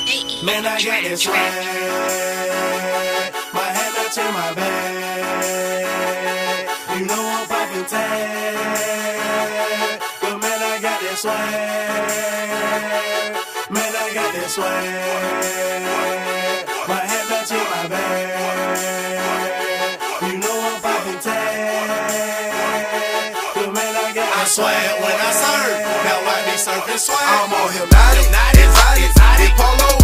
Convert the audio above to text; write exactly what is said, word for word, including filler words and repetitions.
Man, I got this swag. My hat matching my bag. You know I'm poppin' tag. But man, I got this swag. Man, I got this swag. My hat matching my bag. You know I'm poppin' tag. But man, I got I swag when I serve. Now I be surfing swag. I'm on hypnotic, Hypnotic, exotic, exotic, polo.